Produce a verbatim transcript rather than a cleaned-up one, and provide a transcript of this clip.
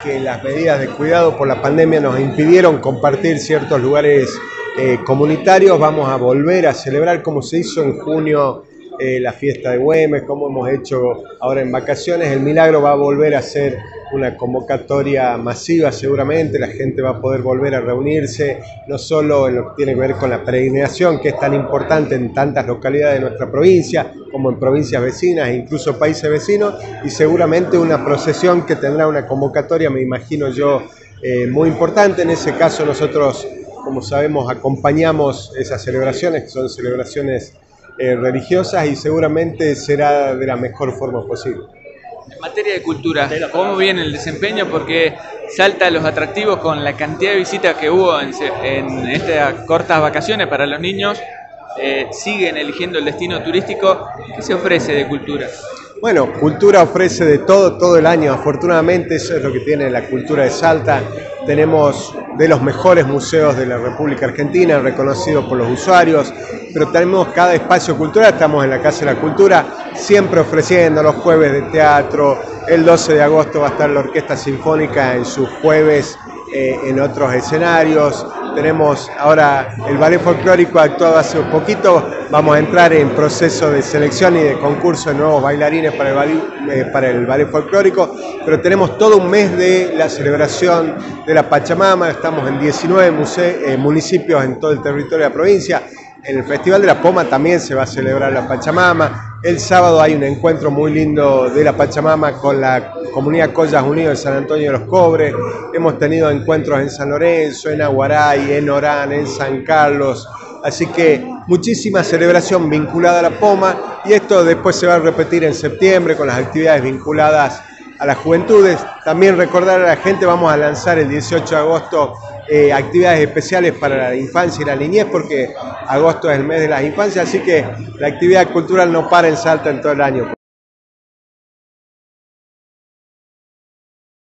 Que las medidas de cuidado por la pandemia nos impidieron compartir ciertos lugares eh, comunitarios. Vamos a volver a celebrar como se hizo en junio eh, la fiesta de Güemes, como hemos hecho ahora en vacaciones. El Milagro va a volver a ser una convocatoria masiva seguramente, la gente va a poder volver a reunirse, no solo en lo que tiene que ver con la peregrinación, que es tan importante en tantas localidades de nuestra provincia, como en provincias vecinas e incluso países vecinos, y seguramente una procesión que tendrá una convocatoria, me imagino yo, eh, muy importante. En ese caso nosotros, como sabemos, acompañamos esas celebraciones, que son celebraciones eh, religiosas, y seguramente será de la mejor forma posible. En materia de cultura, ¿cómo viene el desempeño? Porque Salta los atractivos con la cantidad de visitas que hubo en, en estas cortas vacaciones para los niños. Eh, siguen eligiendo el destino turístico. ¿Qué se ofrece de cultura? Bueno, cultura ofrece de todo, todo el año. Afortunadamente eso es lo que tiene la cultura de Salta. Tenemos de los mejores museos de la República Argentina, reconocidos por los usuarios, pero tenemos cada espacio cultural. Estamos en la Casa de la Cultura, siempre ofreciendo los jueves de teatro. El doce de agosto va a estar la Orquesta Sinfónica en sus jueves eh, en otros escenarios. Tenemos ahora el ballet folclórico, actuado hace un poquito. Vamos a entrar en proceso de selección y de concurso de nuevos bailarines para el ballet, eh, para el ballet folclórico, pero tenemos todo un mes de la celebración de la Pachamama. Estamos en diecinueve muse- eh, municipios en todo el territorio de la provincia. En el Festival de la Poma también se va a celebrar la Pachamama. El sábado hay un encuentro muy lindo de la Pachamama con la comunidad Collas Unidos de San Antonio de los Cobres. Hemos tenido encuentros en San Lorenzo, en Aguaray, en Orán, en San Carlos. Así que muchísima celebración vinculada a la Poma, y esto después se va a repetir en septiembre con las actividades vinculadas a las juventudes. También recordar a la gente, vamos a lanzar el dieciocho de agosto eh, actividades especiales para la infancia y la niñez, porque agosto es el mes de las infancias, así que la actividad cultural no para en Salta en todo el año.